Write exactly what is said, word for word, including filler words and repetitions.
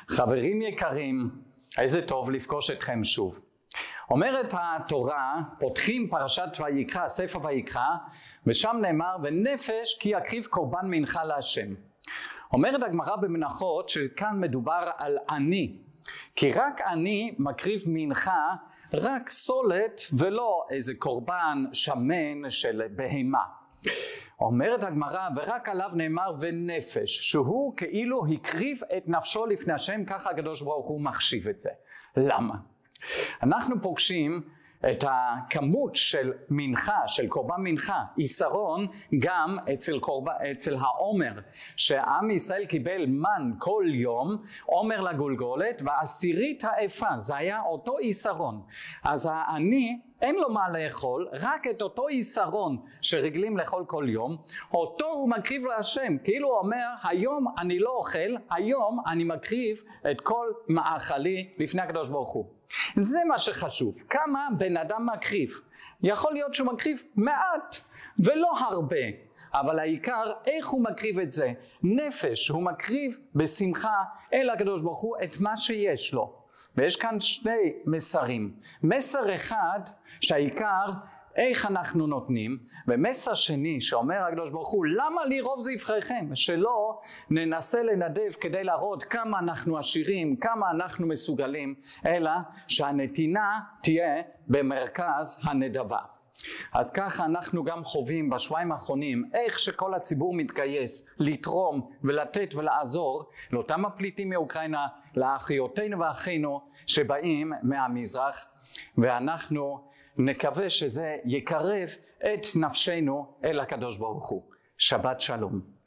חברים יקרים, איזה טוב לפגוש אתכם שוב. אומרת התורה, פותחים פרשת ויקרא, ספר ויקרא, ושם נאמר, ונפש כי יקריב קורבן מנחה להשם. אומרת הגמרא במנחות שכאן מדובר על אני, כי רק אני מקריב מנחה, רק סולת ולא איזה קורבן שמן של בהמה. אומרת הגמרא, ורק עליו נאמר ונפש, שהוא כאילו הקריב את נפשו לפני השם, ככה הקדוש ברוך הוא מחשיב את זה. למה? אנחנו פוגשים את הכמות של מנחה, של קורבן מנחה, יסרון, גם אצל, קורבן, אצל העומר, שעם ישראל קיבל מן כל יום, עומר לגולגולת, ועשירית האפה, זה היה אותו יסרון. אז העני, אין לו מה לאכול, רק את אותו יסרון שרגלים לאכול כל יום, אותו הוא מקריב להשם, כאילו הוא אומר, היום אני לא אוכל, היום אני מקריב את כל מאכלי לפני הקדוש ברוך הוא. זה מה שחשוב, כמה בן אדם מקריב. יכול להיות שהוא מקריב מעט ולא הרבה, אבל העיקר איך הוא מקריב את זה. נפש, הוא מקריב בשמחה אל הקדוש ברוך הוא את מה שיש לו. ויש כאן שני מסרים. מסר אחד שהעיקר איך אנחנו נותנים, ומסר שני שאומר הקדוש ברוך הוא, למה לי רוב זבחיכם? שלא ננסה לנדב כדי להראות כמה אנחנו עשירים, כמה אנחנו מסוגלים, אלא שהנתינה תהיה במרכז הנדבה. אז ככה אנחנו גם חווים בשבועיים האחרונים איך שכל הציבור מתגייס לתרום ולתת ולעזור לאותם הפליטים מאוקראינה, לאחיותינו ואחינו שבאים מהמזרח, ואנחנו נקווה שזה יקרב את נפשנו אל הקדוש ברוך הוא. שבת שלום.